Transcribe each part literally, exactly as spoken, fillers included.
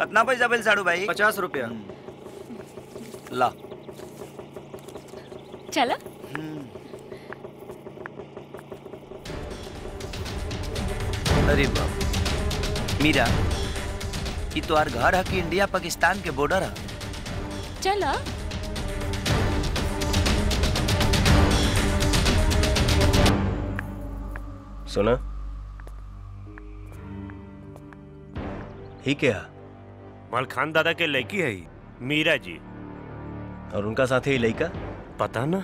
कितना पैसा बिल साड़ू भाई? पचास रुपया। ला चलो। अरे बाप मीरा, ये तो घर है कि इंडिया पाकिस्तान के बॉर्डर है? चलो। सुना ही क्या? मलखान दादा के लड़की है ही, मीरा जी। और उनका साथी लड़का? पता ना।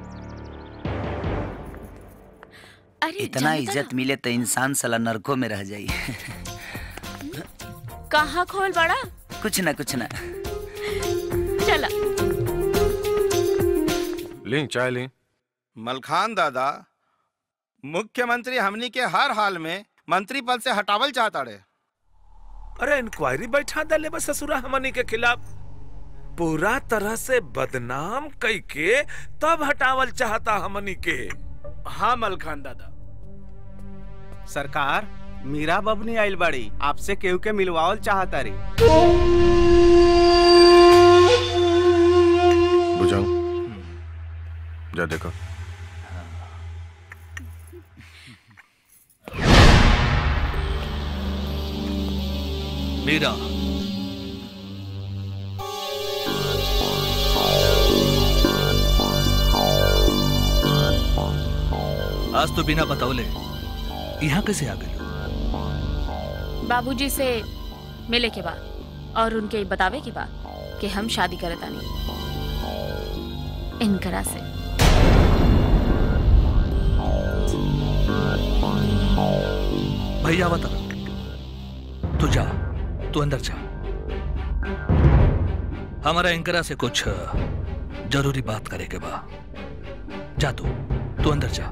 अरे इतना इज्जत मिले तो इंसान साला नरकों में रह जाए। कहाँ खोल बड़ा? कुछ ना कुछ ना। चला। ली चाय ली। मलखान दादा, मुख्यमंत्री हमनी के हर हाल में मंत्री पद से हटावल चाहता रहे। अरे इंक्वायरी बैठा दले बस ससुरा हमनी के खिलाफ, पूरा तरह से बदनाम कई के तब हटावल चाहता हमनी के। हाँ मलखान दादा। सरकार, मीरा बबनी आइल बाड़ी, आपसे केहू के मिलवावल चाहता रे। बुझाऊं? जा देखो। मीरा, आज तो बिना बतावले यहाँ कैसे आ गए? बाबूजी से मिले के बाद और उनके बतावे के बाद कि हम शादी करे तानी इनकरा से। भैया बता, तू जा, तू अंदर जा। हमारा इंकरा से कुछ जरूरी बात करे के बा। जा तू तू अंदर जा।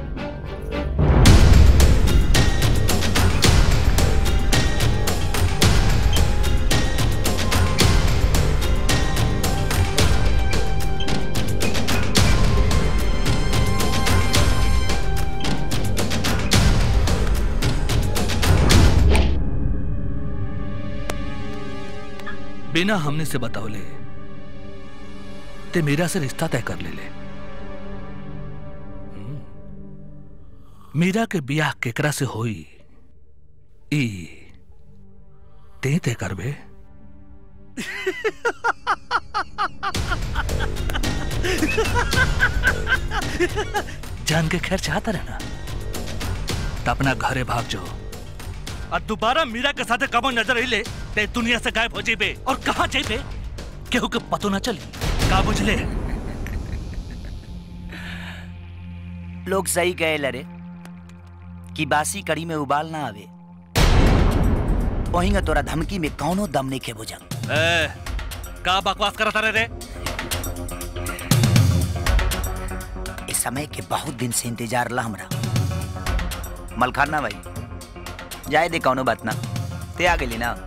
बिना हमने से बतावले ते मीरा से रिश्ता तय कर ले ले। मीरा के बियाह केकरा से होई ई ते तय करबे। जान के खैर चाहता रहना तो अपना घरे भाग जाओ और दोबारा मीरा के साथ कब नजर हिले ते दुनिया से गायब हो जाइबे। और कहां जाइबे केहू के पतो ना चली। का बुझले? लोग सही कहे लरे कि बासी कड़ी में उबाल ना आवे। वहीं तोरा धमकी में कौनो दम नहीं के बुझंग। ए, का बकवास करता रे रे? इस समय के बहुत दिन से इंतजार ला हमरा। मलखाना भाई जाए दे, कौनो बात ना। ते आ गई ना,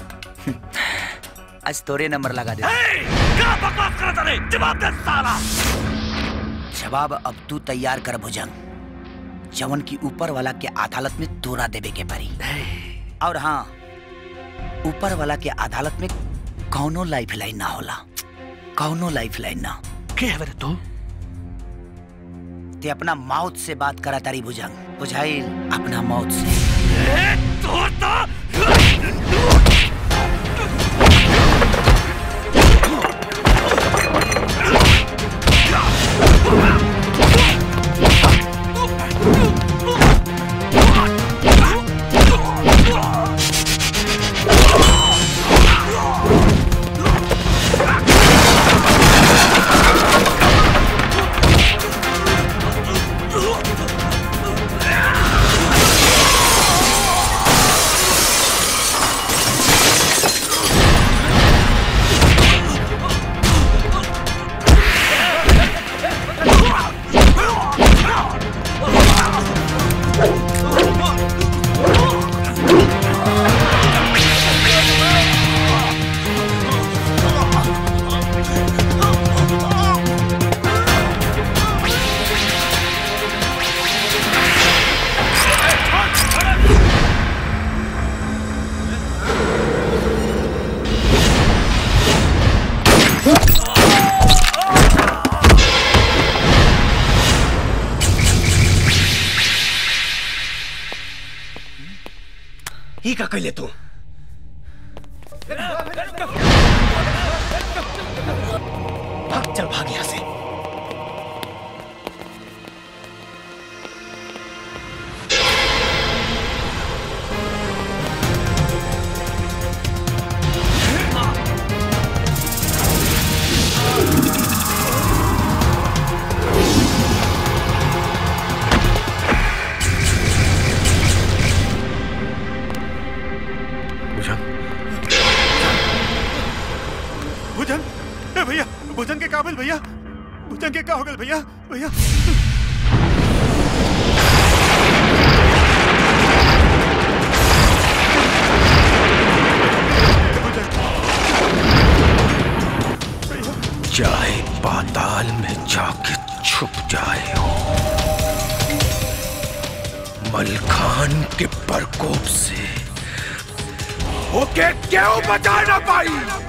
आज तोरे नंबर लगा दे। क्या बकवास करता रे? जवाब दे साला। जवाब अब तू तैयार कर भुजंग, जवन की ऊपर वाला के अदालत में तोरा देवे के पड़ी। और हाँ, ऊपर वाला के अदालत में कौनो लाइफ लाइन ना होला, कौनो लाइफ लाइन ना। क्या है तू? ते अपना मौत से बात करा तारी भुजंग, बुझाइल? अपना मौत से। तो तो का कैले तू? भाग, चल भाग यहां से। भुजंग, ए भैया, भुजंग के काबिल भैया, भुजंग के का हो गए भैया, भैया। चाहे पाताल में जाके छुप जाए हो, मलखान के प्रकोप से ओके क्यों बचा ना पाई?